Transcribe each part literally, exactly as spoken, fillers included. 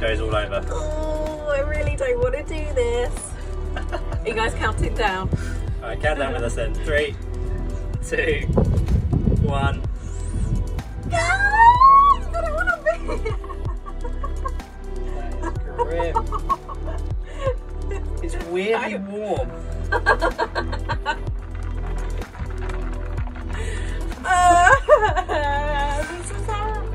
goes all over. Oh, I really don't want to do this. Are you guys counting down? Alright, count down with us then. Three, two, one. Guys, I don't want to be. That is grim. It's weirdly warm. uh, this is horrible.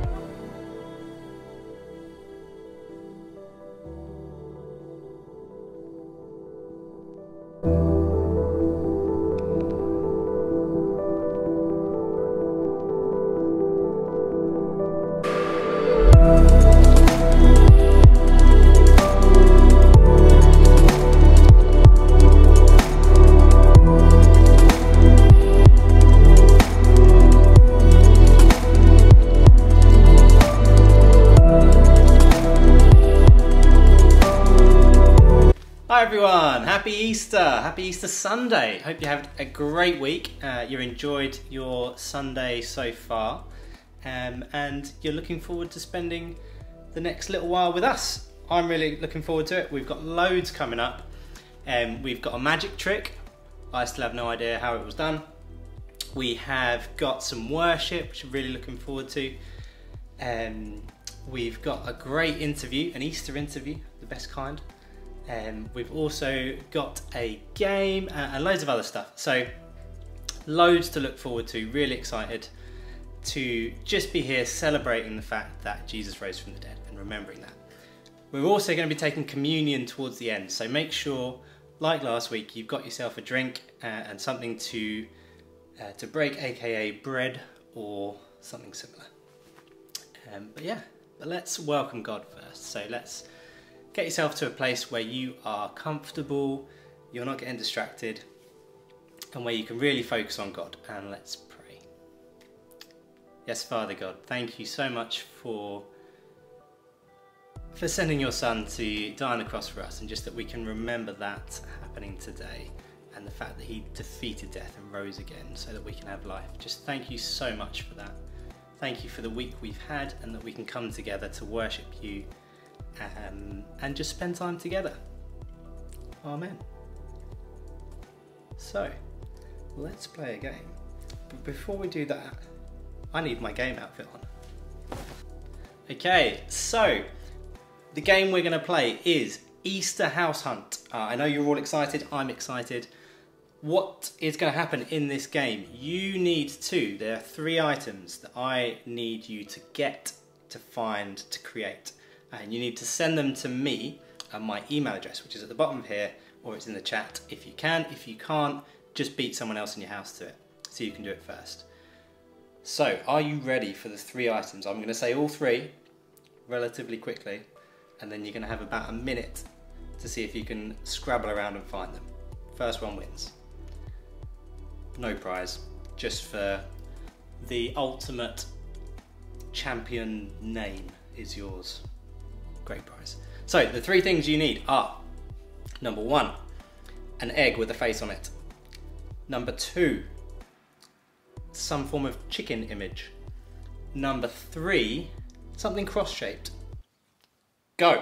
Hi everyone, happy Easter, happy Easter Sunday. Hope you had a great week. Uh, you enjoyed your Sunday so far, um, and you're looking forward to spending the next little while with us. I'm really looking forward to it. We've got loads coming up. Um, we've got a magic trick. I still have no idea how it was done. We have got some worship, which I'm really looking forward to. Um, we've got a great interview, an Easter interview, the best kind. Um, we've also got a game uh, and loads of other stuff. So loads to look forward to, really excited to just be here celebrating the fact that Jesus rose from the dead and remembering that. We're also going to be taking communion towards the end. So make sure, like last week, you've got yourself a drink uh, and something to, uh, to break, aka bread or something similar. Um, but yeah, but let's welcome God first. So let's get yourself to a place where you are comfortable, you're not getting distracted, and where you can really focus on God. And let's pray. Yes, Father God, thank you so much for, for sending your Son to die on the cross for us, and just that we can remember that happening today, and the fact that he defeated death and rose again so that we can have life. Just thank you so much for that. Thank you for the week we've had, and that we can come together to worship you Um, and just spend time together. Amen. So, let's play a game. But before we do that, I need my game outfit on. Okay, so the game we're going to play is Easter House Hunt. Uh, I know you're all excited, I'm excited. What is going to happen in this game? You need to, there are three items that I need you to get, to find, to create. And you need to send them to me at my email address, which is at the bottom of here, or it's in the chat if you can. If you can't, just beat someone else in your house to it, so you can do it first. So, are you ready for the three items? I'm going to say all three relatively quickly, and then you're going to have about a minute to see if you can scrabble around and find them. First one wins. No prize, just for the ultimate champion name is yours. Great prize. So the three things you need are, number one, an egg with a face on it. Number two, some form of chicken image. Number three, something cross-shaped. Go.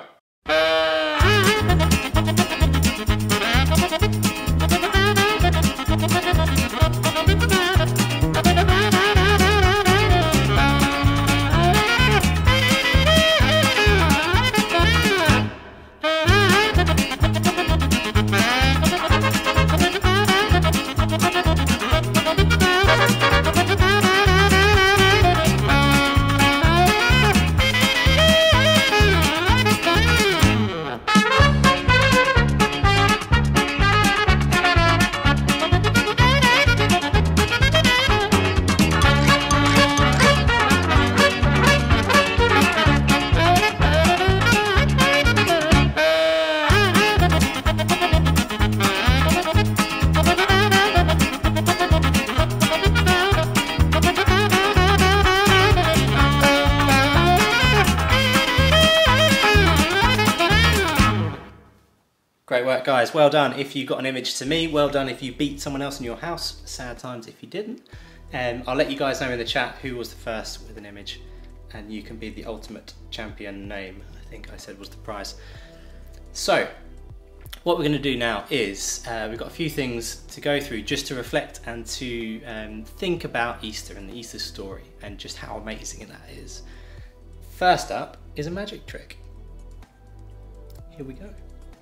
Great work, guys. Well done if you got an image to me. Well done if you beat someone else in your house. Sad times if you didn't. Um, I'll let you guys know in the chat who was the first with an image, and you can be the ultimate champion name. I I think I said was the price. So, what we're going to do now is uh, we've got a few things to go through just to reflect and to um, think about Easter and the Easter story and just how amazing that is. First up is a magic trick. Here we go.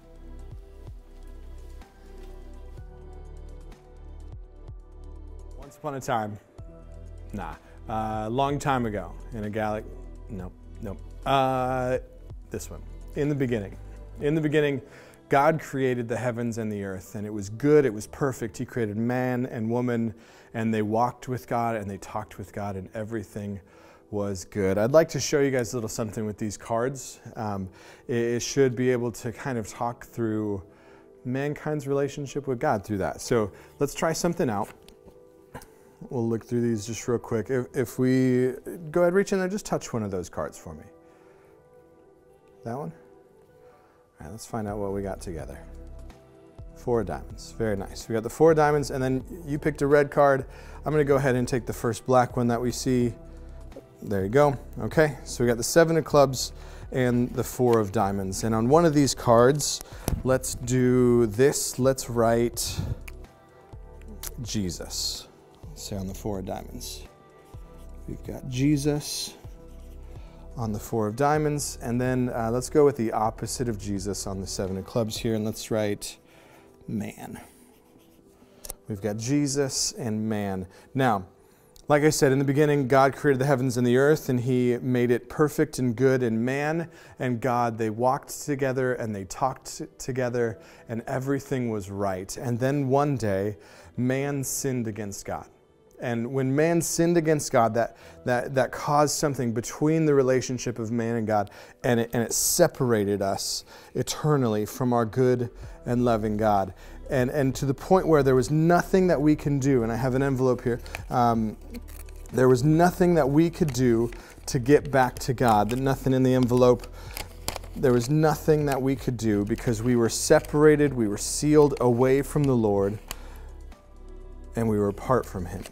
Once upon a time, nah, a uh, long time ago in a galaxy, nope, nope, uh, this one. In the beginning, in the beginning, God created the heavens and the earth, and it was good, it was perfect. He created man and woman, and they walked with God, and they talked with God, and everything was good. I'd like to show you guys a little something with these cards. Um, it, it should be able to kind of talk through mankind's relationship with God through that. So let's try something out. We'll look through these just real quick. If, if we go ahead, reach in there, just touch one of those cards for me. That one? All right, let's find out what we got together. Four of diamonds, very nice. We got the four of diamonds, and then you picked a red card. I'm gonna go ahead and take the first black one that we see. There you go, okay. So we got the seven of clubs and the four of diamonds. And on one of these cards, let's do this. Let's write Jesus. Let's say on the four of diamonds. We've got Jesus on the four of diamonds, and then uh, let's go with the opposite of Jesus on the seven of clubs here, and let's write man. We've got Jesus and man. Now, like I said, in the beginning, God created the heavens and the earth, and he made it perfect and good, and man and God, they walked together and they talked together, and everything was right. And then one day, man sinned against God. And when man sinned against God, that, that, that caused something between the relationship of man and God, and it, and it separated us eternally from our good and loving God. And, and to the point where there was nothing that we can do, and I have an envelope here, um, there was nothing that we could do to get back to God, that nothing in the envelope, there was nothing that we could do because we were separated, we were sealed away from the Lord, and we were apart from him.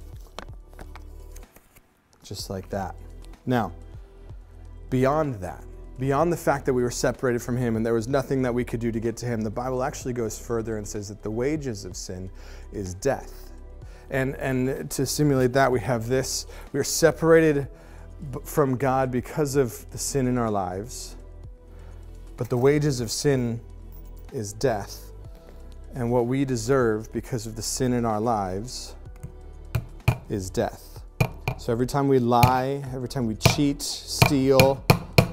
Just like that. Now, beyond that, beyond the fact that we were separated from him and there was nothing that we could do to get to him, the Bible actually goes further and says that the wages of sin is death. And, and to simulate that, we have this. We are separated from God because of the sin in our lives, but the wages of sin is death. And what we deserve because of the sin in our lives is death. So every time we lie, every time we cheat, steal,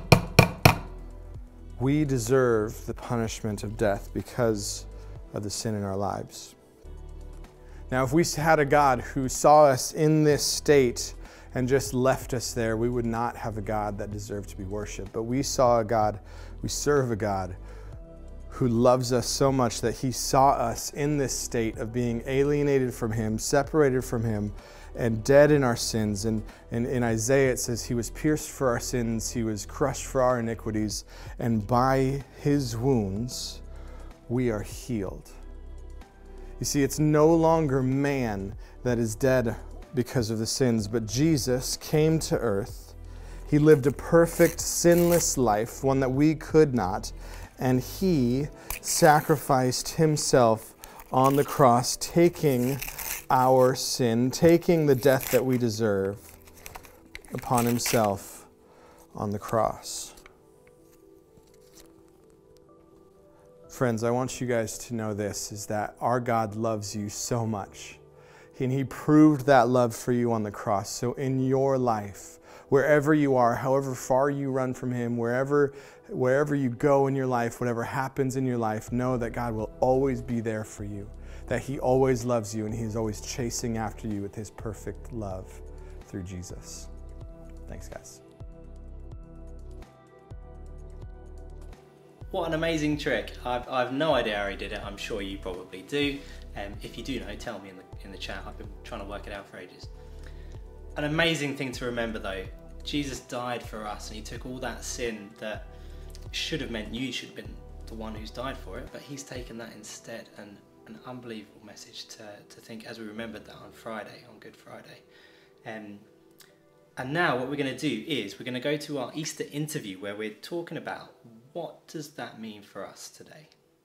we deserve the punishment of death because of the sin in our lives. Now, if we had a God who saw us in this state and just left us there, we would not have a God that deserved to be worshiped. But we saw a God, we serve a God who loves us so much that he saw us in this state of being alienated from him, separated from him, and dead in our sins. And, and in Isaiah it says he was pierced for our sins, he was crushed for our iniquities, and by his wounds we are healed. You see, it's no longer man that is dead because of the sins, but Jesus came to earth. He lived a perfect, sinless life, one that we could not, and he sacrificed himself on the cross, taking our sin, taking the death that we deserve upon himself on the cross. Friends, I want you guys to know this, is that our God loves you so much. And he proved that love for you on the cross. So in your life, wherever you are, however far you run from him, wherever, wherever you go in your life, whatever happens in your life, know that God will always be there for you, that he always loves you, and he is always chasing after you with his perfect love through Jesus. Thanks, guys. What an amazing trick. I've, I've no idea how he did it. I'm sure you probably do. Um, if you do know, tell me in the, in the chat. I've been trying to work it out for ages. An amazing thing to remember though, Jesus died for us and he took all that sin that should have meant you should have been the one who's died for it, but he's taken that instead. And an unbelievable message to, to think as we remembered that on Friday, on Good Friday. Um, And now what we're going to do is we're going to go to our Easter interview where we're talking about what does that mean for us today.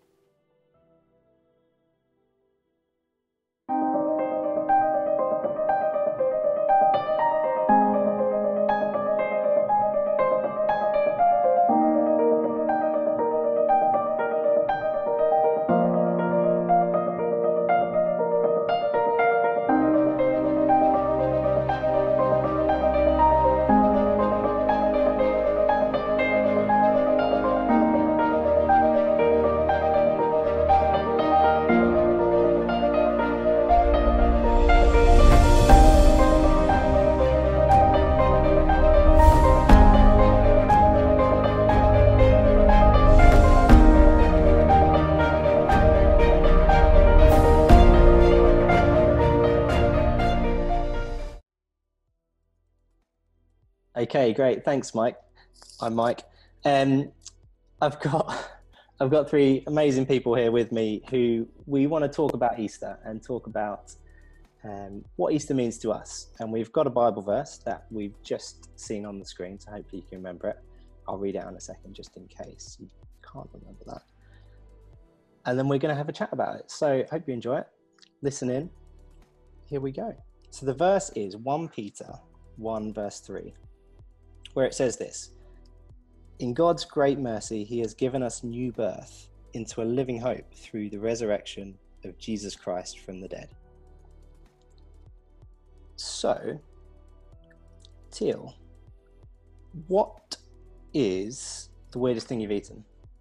Okay, great. Thanks, Mike. I'm Mike. Um, I've got I've got three amazing people here with me who we want to talk about Easter and talk about um, what Easter means to us. And we've got a Bible verse that we've just seen on the screen, so hopefully you can remember it. I'll read it out in a second just in case you can't remember that. And then we're going to have a chat about it. So I hope you enjoy it. Listen in. Here we go. So the verse is First Peter one verse three. Where it says this: in God's great mercy, he has given us new birth into a living hope through the resurrection of Jesus Christ from the dead. So, Teal, what is the weirdest thing you've eaten?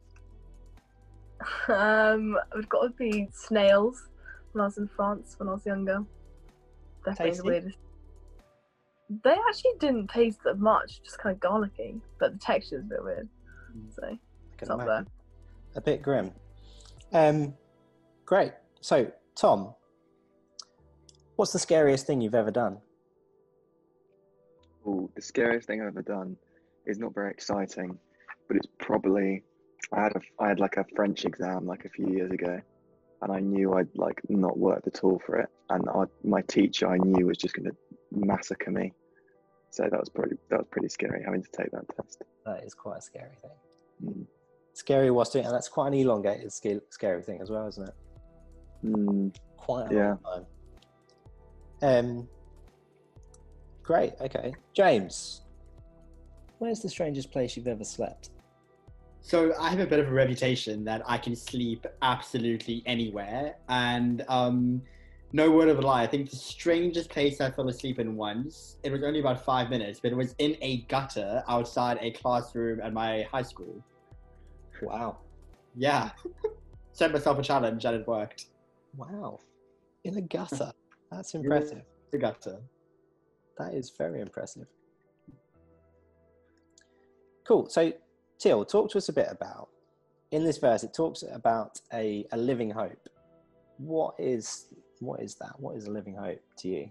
Um, it's got to be snails when I was in France when I was younger. Definitely Tasty? the weirdest. They actually didn't taste that much, just kind of garlicky, but the texture is a bit weird. So I it's can up imagine. there. A bit grim. Um, great. So, Tom, what's the scariest thing you've ever done? Ooh, the scariest thing I've ever done is not very exciting, but it's probably I had a I had like a French exam like a few years ago, and I knew I'd like not worked at all for it, and I, my teacher I knew was just going to massacre me. So that was pretty that was pretty scary having to take that test. That is quite a scary thing. Mm. Scary was doing, and that's quite an elongated sca- scary thing as well, isn't it? Mm. Quite a Yeah. long time. Um, great. Okay, James, where's the strangest place you've ever slept? So I have a bit of a reputation that I can sleep absolutely anywhere, and um, no word of a lie, I think the strangest place I fell asleep in once, it was only about five minutes, but it was in a gutter outside a classroom at my high school. Wow. Yeah. Set myself a challenge and it worked. Wow. In a gutter. That's impressive. The gutter. That is very impressive. Cool. So, Teal, talk to us a bit about, in this verse, it talks about a, a living hope. What is what is that? What is a living hope to you?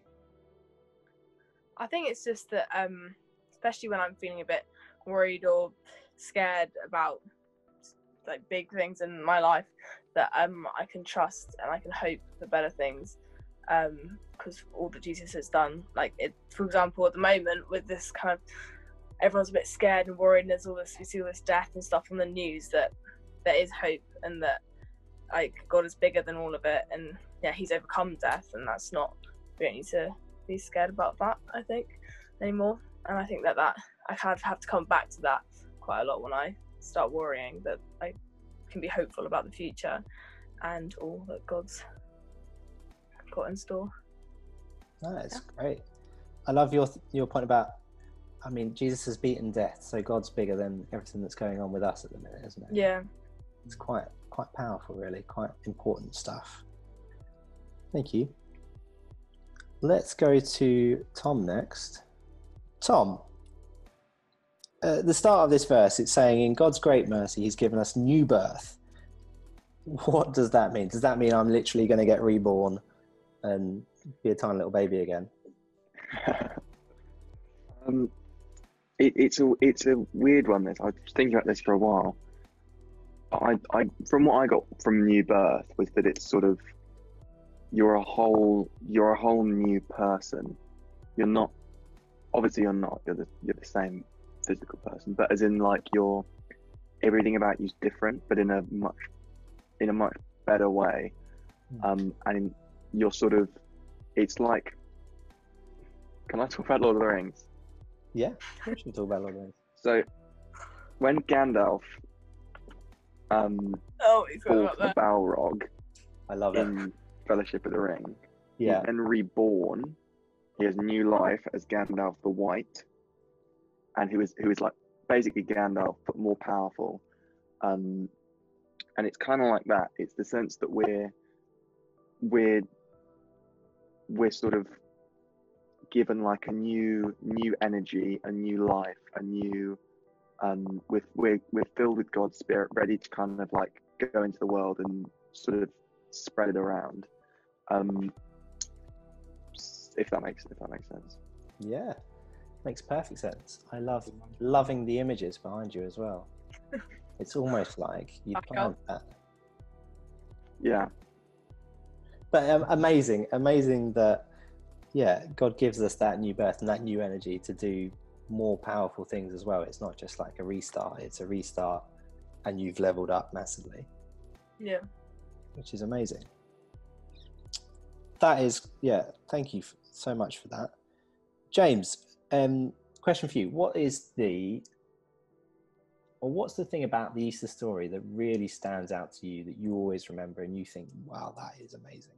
I think it's just that, um, especially when I'm feeling a bit worried or scared about like big things in my life, that um, I can trust and I can hope for better things, because um, all that Jesus has done. Like, it, for example, at the moment with this kind of, everyone's a bit scared and worried, and there's all this, we see all this death and stuff on the news, that there is hope and that like God is bigger than all of it, and yeah, he's overcome death, and that's not, we don't need to be scared about that, I think, anymore. And I think that that I kind of have to come back to that quite a lot when I start worrying, that I can be hopeful about the future and all that God's got in store. That's yeah. Great. I love your your point about, I mean, Jesus has beaten death, so God's bigger than everything that's going on with us at the minute, isn't it? Yeah. It's quite quite powerful, really, quite important stuff. Thank you. Let's go to Tom next. Tom, uh, the start of this verse, it's saying, in God's great mercy, he's given us new birth. What does that mean? Does that mean I'm literally going to get reborn and be a tiny little baby again? um, it, it's a it's a weird one. This I was thinking about this for a while. I, I from what I got from new birth was that it's sort of, you're a whole you're a whole new person. You're not obviously you're not. You're the you're the same physical person, but as in like you're everything about you's different, but in a much in a much better way. Mm. Um, and you're sort of, it's like, can I talk about Lord of the Rings? Yeah, we should talk about Lord of the Rings. So, when Gandalf um, Oh, he's going fought about the that. Balrog I love it. in Fellowship of the Ring, Yeah, he's then reborn. He has new life as Gandalf the White, and who is who is like basically Gandalf but more powerful. Um, and it's kind of like that. It's the sense that we're we're we're sort of given like a new new energy, a new life, a new um with we're we're filled with God's Spirit, ready to kind of like go into the world and sort of spread it around. Um if that makes if that makes sense. yeah, makes perfect sense. I love loving the images behind you as well. It's almost like you Back planned up. that. Yeah. But um, amazing, amazing that, yeah, God gives us that new birth and that new energy to do more powerful things as well. It's not just like a restart, it's a restart and you've leveled up massively, Yeah. which is amazing. That is, yeah, thank you f- so much for that. James, um, question for you. What is the, or what's the thing about the Easter story that really stands out to you that you always remember and you think, wow, that is amazing?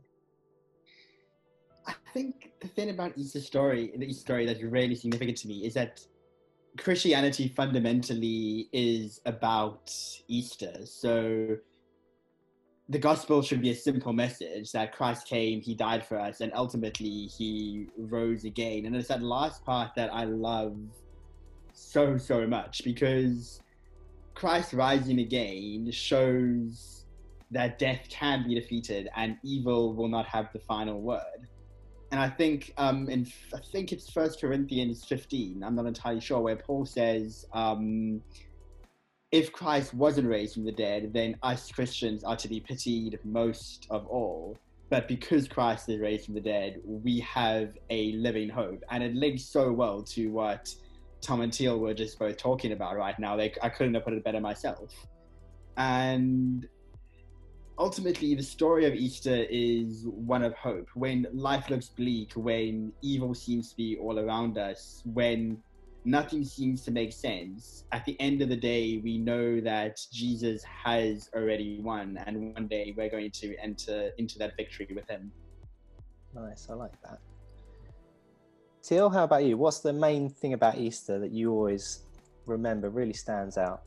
I think the thing about Easter story, the Easter story that's really significant to me is that Christianity fundamentally is about Easter. So the gospel should be a simple message that Christ came, he died for us, and ultimately he rose again. And it's that last part that I love so, so much, because Christ rising again shows that death can be defeated and evil will not have the final word. And I think um, in I think it's First Corinthians fifteen, I'm not entirely sure, where Paul says, um, if Christ wasn't raised from the dead, then us Christians are to be pitied most of all. But because Christ is raised from the dead, we have a living hope. And it links so well to what Tom and Teal were just both talking about right now. They, I couldn't have put it better myself. And ultimately, the story of Easter is one of hope. When life looks bleak, when evil seems to be all around us, when nothing seems to make sense, at the end of the day, we know that Jesus has already won, and one day we're going to enter into that victory with him. Nice, I like that. Teal, how about you? What's the main thing about Easter that you always remember, really stands out?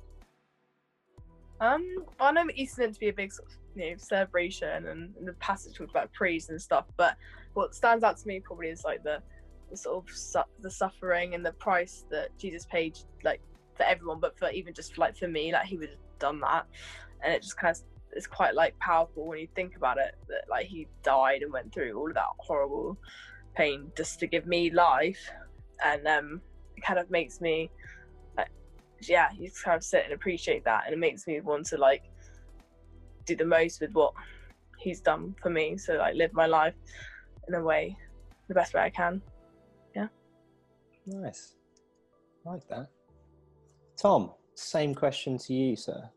Um, I know Easter's meant to be a big sort of, you know, celebration, and the passage talks about praise and stuff. But what stands out to me probably is like the, the sort of su- the suffering and the price that Jesus paid, like for everyone, but for even just like for me, like he would have done that, and it just kind of is quite like powerful when you think about it. That like he died and went through all of that horrible pain just to give me life, and um, it kind of makes me. Yeah, you kind of sit and appreciate that, and it makes me want to like do the most with what he's done for me. So like live my life in a way, the best way I can. Yeah. Nice, I like that. Tom, same question to you, sir.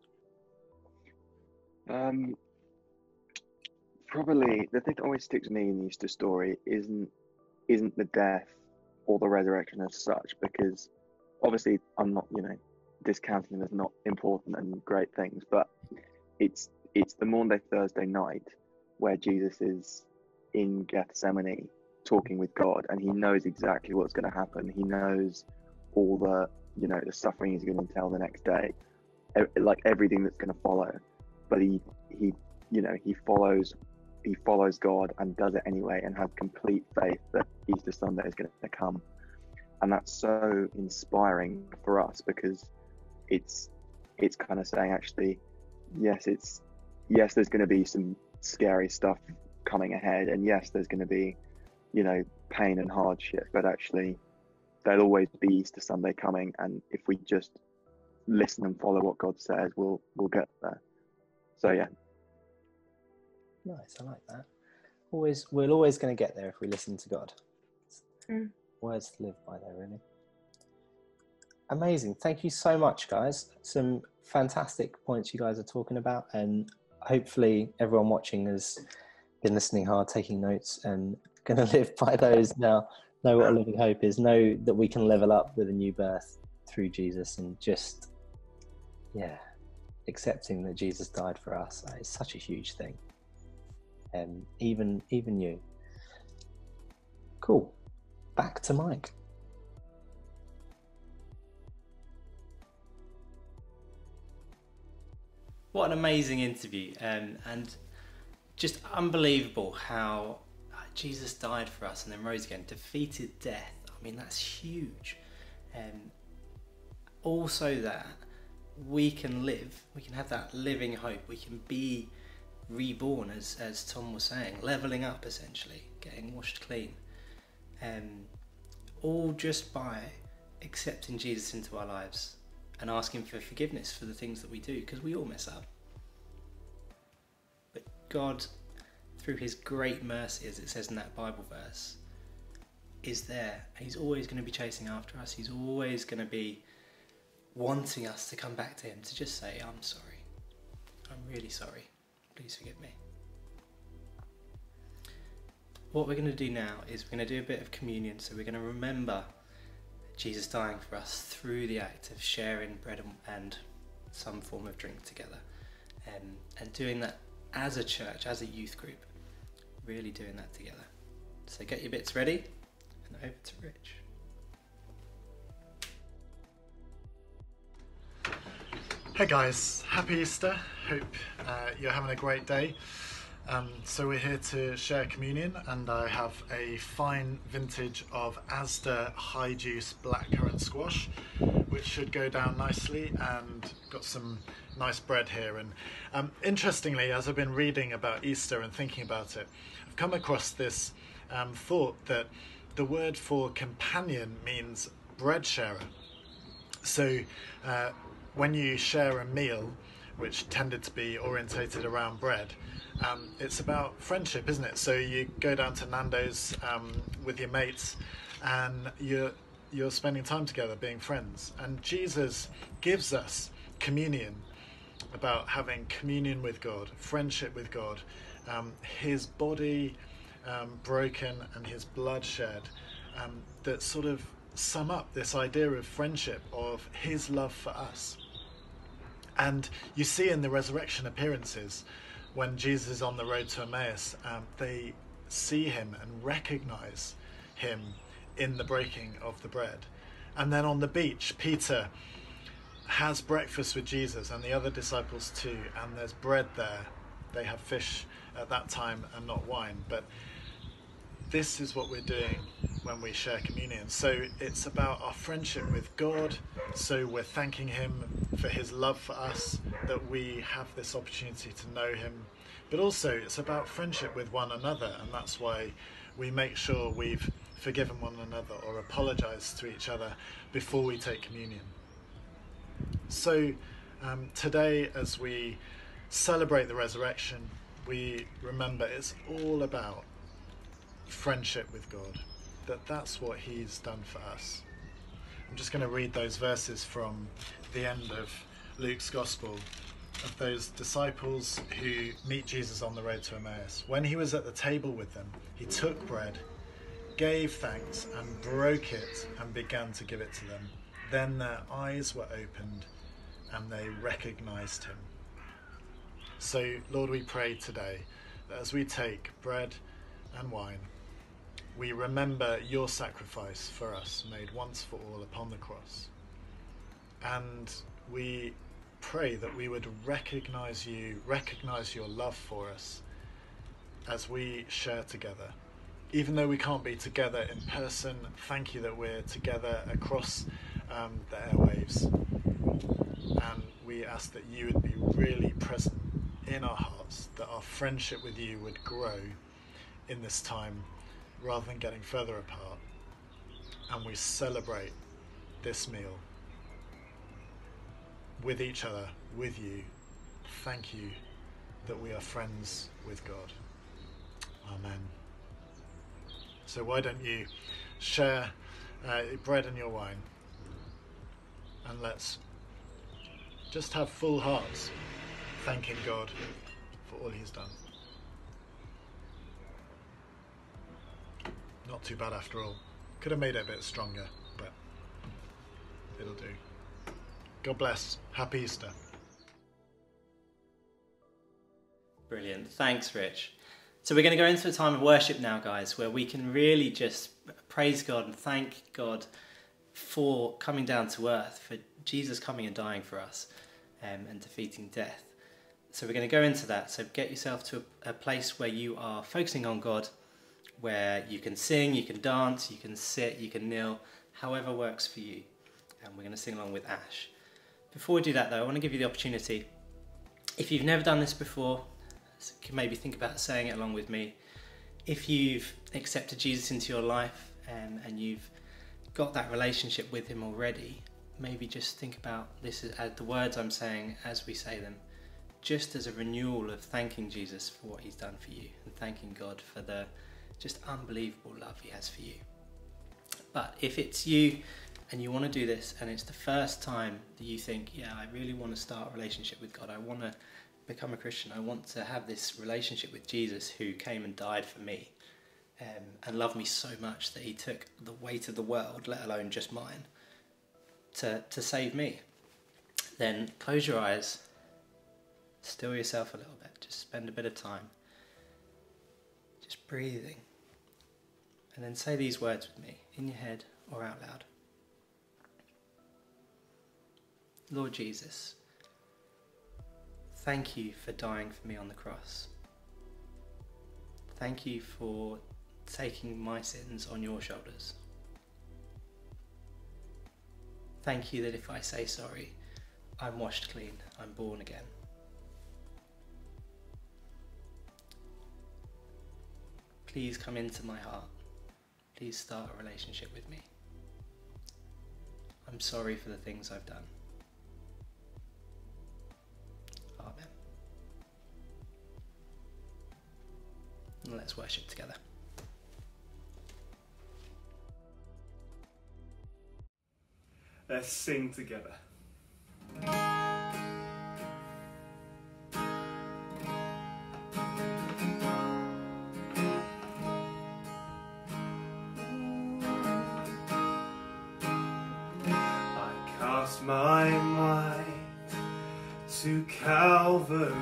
Um, probably the thing that always sticks with me in the Easter story isn't isn't the death or the resurrection as such, because obviously I'm not, you know, discounting them as not important and great things, but it's it's the Maundy Thursday night where Jesus is in Gethsemane talking with God, and he knows exactly what's going to happen. He knows all the, you know, the suffering he's going to entail the next day, like everything that's going to follow. But he he you know he follows he follows God and does it anyway, and has complete faith that Easter Sunday is going to come. And that's so inspiring for us, because it's it's kind of saying, actually, yes, it's yes, there's going to be some scary stuff coming ahead, and yes, there's going to be, you know, pain and hardship, but actually there'll always be Easter Sunday coming, and if we just listen and follow what God says, we'll we'll get there. So yeah. Nice, I like that. Always, we're always going to get there if we listen to God. Mm. words to live by there, really. Amazing. Thank you so much, guys. Some fantastic points you guys are talking about, and hopefully everyone watching has been listening hard, taking notes, and going to live by those now. Know what a living hope is. Know that we can level up with a new birth through Jesus, and just, yeah, accepting that Jesus died for us. It's such a huge thing. And even even you. Cool. Back to Mike. What an amazing interview, um, and just unbelievable how uh, Jesus died for us and then rose again, defeated death. I mean, that's huge. Um, also that we can live, we can have that living hope, we can be reborn, as, as Tom was saying, levelling up essentially, getting washed clean. Um, all just by accepting Jesus into our lives and asking for forgiveness for the things that we do, because we all mess up. But God, through his great mercy, as it says in that Bible verse, is there. He's always going to be chasing after us. He's always going to be wanting us to come back to him, to just say, I'm sorry. I'm really sorry. Please forgive me. What we're going to do now is we're going to do a bit of communion. So we're going to remember Jesus dying for us through the act of sharing bread and, and some form of drink together, um, and doing that as a church, as a youth group, really doing that together. So get your bits ready and over to Rich. Hey guys, happy Easter. Hope uh, you're having a great day. Um, so we're here to share communion, and I have a fine vintage of Asda High Juice Blackcurrant Squash, which should go down nicely, and got some nice bread here. And um, interestingly, as I've been reading about Easter and thinking about it, I've come across this um, thought that the word for companion means bread sharer. So uh, when you share a meal, which tended to be orientated around bread, um, it's about friendship, isn't it? So you go down to Nando's um, with your mates, and you're you're spending time together, being friends. And Jesus gives us communion, about having communion with God, friendship with God, um, his body um, broken and his blood shed, um, that sort of sum up this idea of friendship, of his love for us. And you see in the resurrection appearances, when Jesus is on the road to Emmaus, um, they see him and recognize him in the breaking of the bread. And then on the beach, Peter has breakfast with Jesus and the other disciples too, and there's bread there. They have fish at that time and not wine, but this is what we're doing when we share communion. So it's about our friendship with God, so we're thanking him for his love for us, that we have this opportunity to know him, but also it's about friendship with one another, and that's why we make sure we've forgiven one another or apologized to each other before we take communion. So um, today, as we celebrate the resurrection, we remember it's all about friendship with God, that that's what he's done for us. I'm just going to read those verses from the end of Luke's Gospel, of those disciples who meet Jesus on the road to Emmaus. When he was at the table with them, he took bread, gave thanks, and broke it and began to give it to them. Then their eyes were opened and they recognized him. So, Lord, we pray today that as we take bread and wine, we remember your sacrifice for us, made once for all upon the cross. And we pray that we would recognize you, recognize your love for us as we share together. Even though we can't be together in person, thank you that we're together across um, the airwaves. And we ask that you would be really present in our hearts, that our friendship with you would grow in this time rather than getting further apart. And we celebrate this meal with each other, with you. Thank you that we are friends with God. Amen. So why don't you share uh, bread and your wine. And let's just have full hearts, thanking God for all he's done. Not too bad after all. Could have made it a bit stronger, but it'll do. God bless. Happy Easter. Brilliant. Thanks, Rich. So we're going to go into a time of worship now, guys, where we can really just praise God and thank God for coming down to earth, for Jesus coming and dying for us um, and defeating death. So we're going to go into that. So get yourself to a, a place where you are focusing on God, where you can sing, you can dance, you can sit, you can kneel, however works for you. And we're going to sing along with Ash. Before we do that, though, I want to give you the opportunity, if you've never done this before, so you can maybe think about saying it along with me. If you've accepted Jesus into your life um, and you've got that relationship with him already, maybe just think about this as, as the words I'm saying as we say them, just as a renewal of thanking Jesus for what he's done for you and thanking God for the just unbelievable love he has for you. But if it's you and you want to do this and it's the first time that you think, yeah, I really want to start a relationship with God, I want to become a Christian, I want to have this relationship with Jesus who came and died for me um, and loved me so much that he took the weight of the world, let alone just mine, to, to save me, then close your eyes, still yourself a little bit, just spend a bit of time just breathing, and then say these words with me, in your head or out loud. Lord Jesus, thank you for dying for me on the cross. Thank you for taking my sins on your shoulders. Thank you that if I say sorry, I'm washed clean, I'm born again. Please come into my heart. Please start a relationship with me. I'm sorry for the things I've done. Amen. And let's worship together. Let's sing together. My mind to Calvary,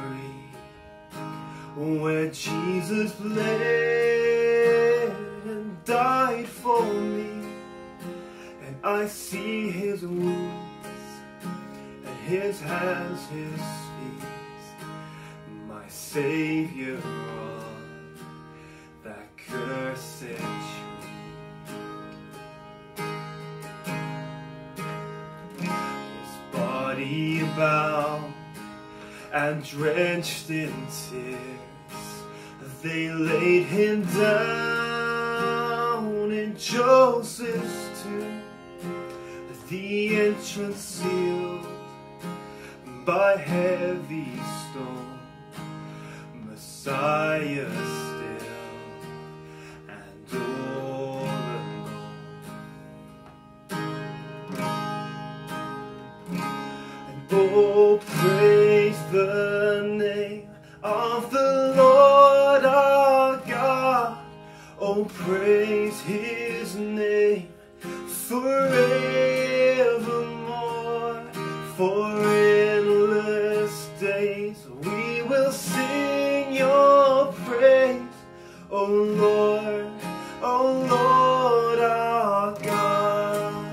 where Jesus bled and died for me, and I see his wounds and his hands, his feet, my Savior on that cursed tree. Bound and drenched in tears, they laid him down in Joseph's tomb, the entrance sealed by heavy stone. Messiah still and all alone. Oh, praise the name of the Lord our God. Oh, praise his name forevermore. For endless days we will sing your praise. Oh Lord, oh Lord our God.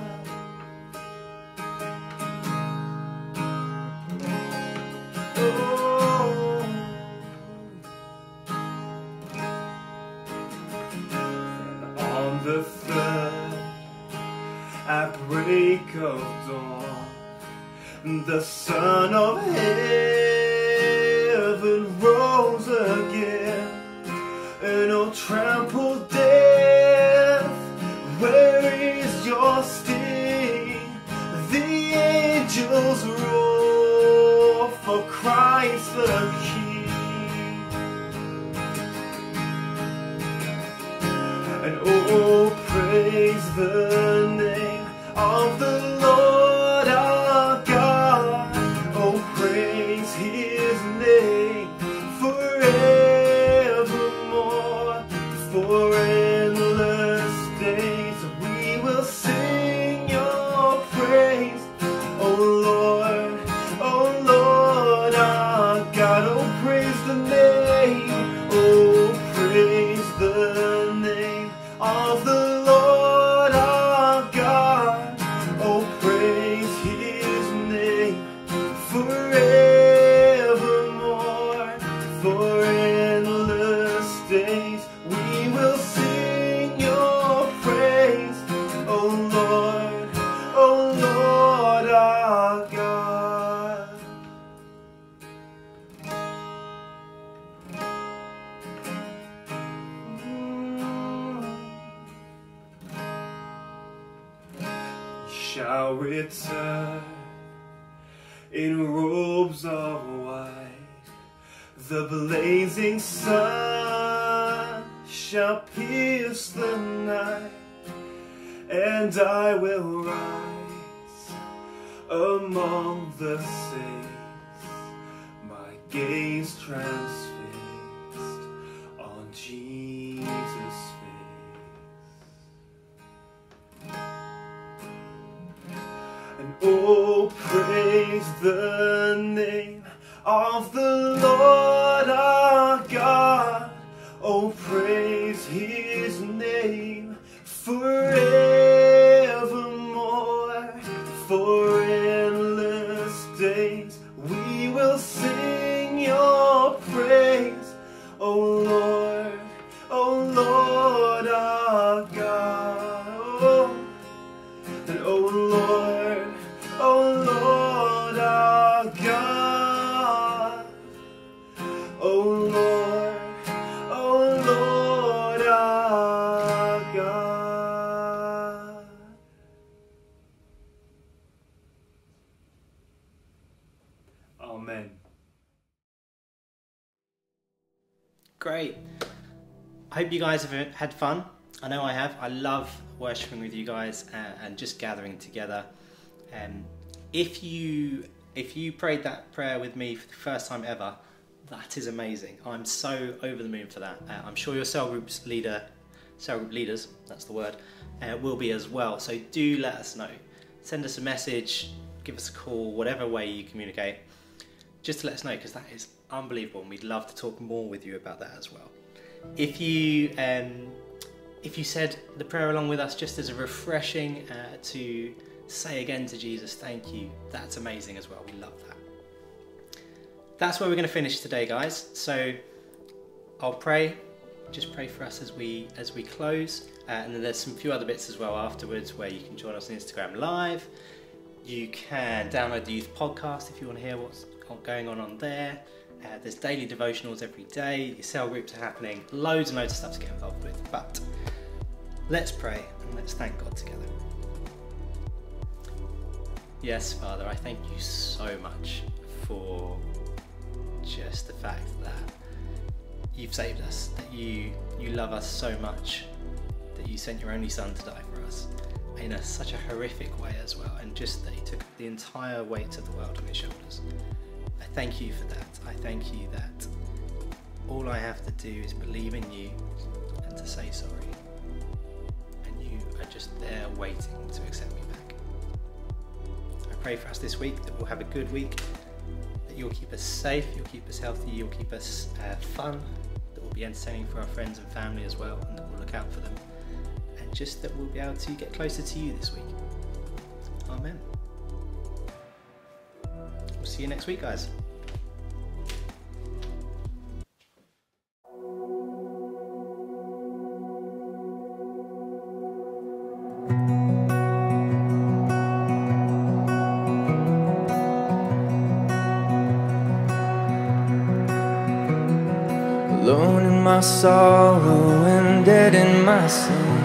The third, at break of dawn, the Son of Heaven rose again, and oh, trampled death, where is your sting? The angels roar for Christ the King. And oh, praise praise the name of the Lord our God. Oh, praise his name forevermore. For endless days we will sing your praise. Oh Lord, oh Lord our God. Oh, praise the name, oh, praise the name of the Lord our God. Oh, praise his name forevermore. For endless days we will sing your praise. Oh Lord, oh Lord our God. Shall return in robes of white. The blazing sun shall pierce the night, and I will rise among the saints, my gaze transfixed on Jesus' face. And oh, praise the name of the Lord our God. Oh, praise his name forevermore. For endless days we will sing your praise. Oh Lord, oh Lord our God. Oh, and oh Lord, oh Lord our God. Oh Lord, oh Lord our God. Amen. Great. I hope you guys have had fun. I know I have. I love worshiping with you guys and, and just gathering together. Um, if you if you prayed that prayer with me for the first time ever, that is amazing. I'm so over the moon for that. Uh, I'm sure your cell group's leader, cell group leaders, that's the word, uh, will be as well. So do let us know. Send us a message, give us a call, whatever way you communicate, just to let us know, because that is unbelievable, and we'd love to talk more with you about that as well. If you um, if you said the prayer along with us just as a refreshing uh, to say again to Jesus, thank you, that's amazing as well. We love that. That's where we're going to finish today, guys. So I'll pray, just pray for us as we as we close, uh, and then there's some few other bits as well afterwards where you can join us on Instagram Live. You can download the youth podcast if you want to hear what's going on on there. Uh, there's daily devotionals every day. Your cell groups are happening. Loads and loads of stuff to get involved with. But let's pray and let's thank God together. Yes, Father, I thank you so much for just the fact that you've saved us, that you you love us so much, that you sent your only son to die for us in a, such a horrific way as well, and just that he took the entire weight of the world on his shoulders. I thank you for that. I thank you that all I have to do is believe in you and to say sorry, and you are just there waiting to accept me back. I pray for us this week that we'll have a good week, that you'll keep us safe, you'll keep us healthy, you'll keep us uh, fun, that we'll be entertaining for our friends and family as well, and that we'll look out for them, and just that we'll be able to get closer to you this week. Amen. We'll see you next week, guys. Alone in my sorrow and dead in my sin,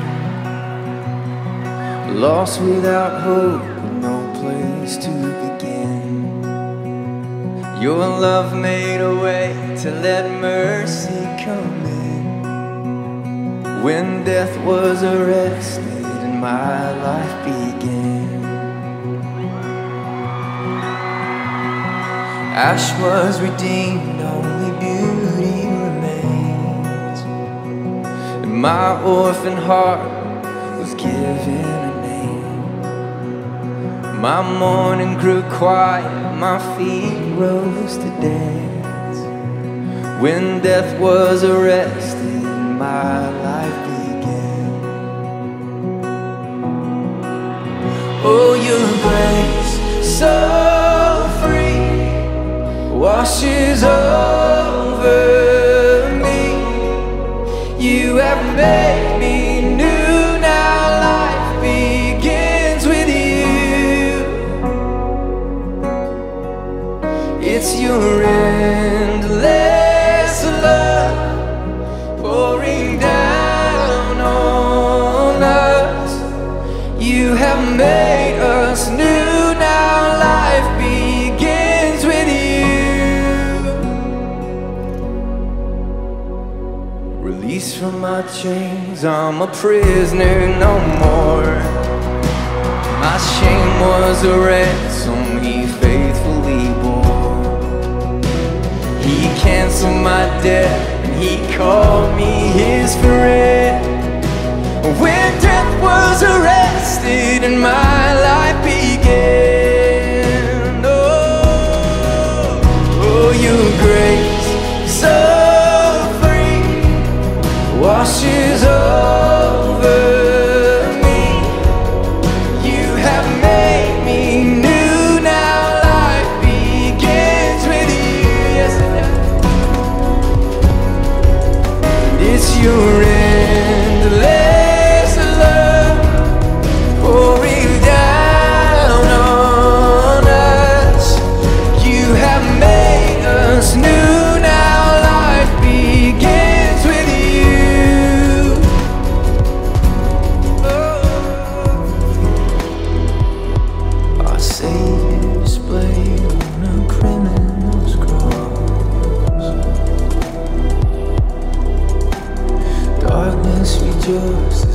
lost without hope, no place to begin. Your love made a way to let mercy come in. When death was arrested my life began. Ash was redeemed, only beauty remains, and my orphan heart was given a name. My morning grew quiet, my feet rose to dance. When death was arrested, my life began. Oh, your grace, so free, washes over me. You have made me new, now life begins with you. It's your endless love pouring down on us. You have made us new, now life begins with you. Released from my chains, I'm a prisoner no more. My shame was a ransom he faithfully bore. He canceled my debt, he called me his friend. When death was arrested and my life began. Oh, oh, your grace, so free, washes over me. You have made me new, now life begins with you. Yes, it does. It's your endless love pouring down on us. You have made us new, now life begins with you. Oh. Our Savior displayed on a criminal's cross. Darkness rejoiced